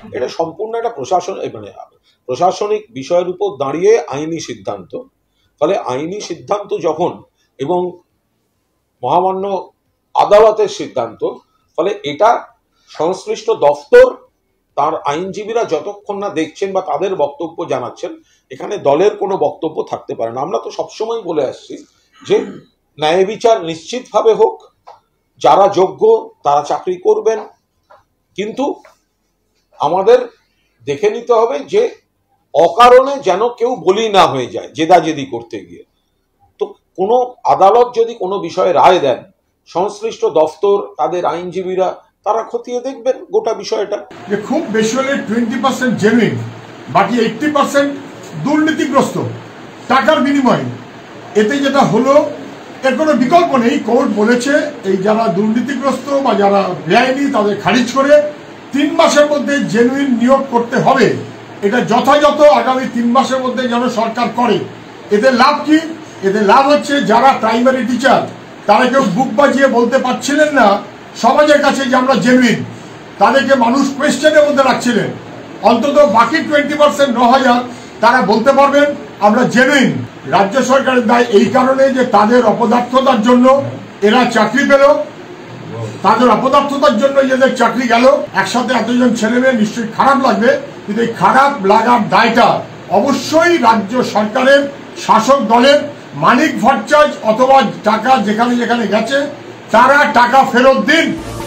এটা সম্পূর্ণ একটা প্রশাসনিক বিষয়ের উপর দাঁড়িয়ে আইনি সিদ্ধান্ত। ফলে আইনি সিদ্ধান্ত যখন এবং মহামান্য আদালতের সিদ্ধান্ত, ফলে এটা সংশ্লিষ্ট দফতর তার আইনজীবীরা যতক্ষণ না দেখছেন বা তাদের বক্তব্য জানাচ্ছেন, এখানে দলের কোনো বক্তব্য থাকতে পারে না। আমরা তো সবসময় বলে আসছি যে ন্যায় বিচার নিশ্চিতভাবে হোক, যারা যোগ্য তারা চাকরি করবেন, কিন্তু আমাদের দেখে নিতে হবে যে অকারণে যেন কেউ বলি না হয়ে যায় জেদাজেদি করতে গিয়ে। তো কোনো আদালত যদি কোনো বিষয়ে রায় দেন, সংশ্লিষ্ট দফতর তাদের আইনজীবীরা তারা খতিয়ে দেখবেন গোটা বিষয়টা। যে খুব বেশি হলে 20% জেনুইন, বাকি 80% দুর্নীতিগ্রস্ত টাকার বিনিময়ে। এতে যেটা হলো, এর কোনো বিকল্প নেই। কোর্ট বলেছে এই যারা দুর্নীতিগ্রস্ত বা যারা বেআইনি তাদের খারিজ করে 3 মাসের মধ্যে জেনুইন নিয়োগ করতে হবে। এটা যথাযথ আগামী 3 মাসের মধ্যে যেন সরকার করে। এতে লাভ কি? এতে লাভ হচ্ছে যারা প্রাইমারি টিচার তারা কেউ বুক বাজিয়ে বলতে পারছিলেন না সমাজের কাছে যে আমরা জেনুইন, তাদেরকে মানুষ কোয়েশ্চেনের মধ্যে রাখছিলেন। অন্তত বাকি 20% 9,000 তারা বলতে পারবেন আমরা জেনুইন। রাজ্য সরকারের দায় এই কারণে যে তাদের অপদার্থতার জন্য এরা চাকরি পেল, তাদের অপদার্থতার জন্য এদের চাকরি গেল। একসাথে এতজন ছেলে মেয়ে নিশ্চয়ই খারাপ লাগবে, কিন্তু এই খারাপ লাগার দায়টা অবশ্যই রাজ্য সরকারের, শাসক দলের। মানিক ভট্টাচার্য অথবা টাকা যেখানে যেখানে গেছে তারা টাকা ফেরত দিন।